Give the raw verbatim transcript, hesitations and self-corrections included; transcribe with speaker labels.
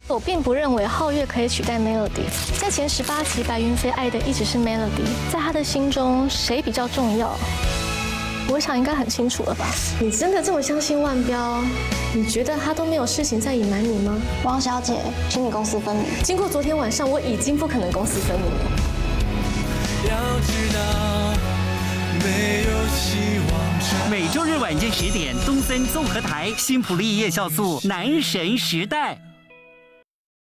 Speaker 1: 我并不认为皓月可以取代 Melody。在前十八集，白云飞爱的一直是 Melody， 在他的心中，谁比较重要？我想应该很清楚了吧？你真的这么相信万彪？你觉得他都没有事情在隐瞒你吗？
Speaker 2: 王小姐，请你公私分明。
Speaker 1: 经过昨天晚上，我已经不可能公私分明了。
Speaker 3: 要知道，没有希望。
Speaker 4: 每周日晚间十点，东森综合台新普利夜校素男神时代。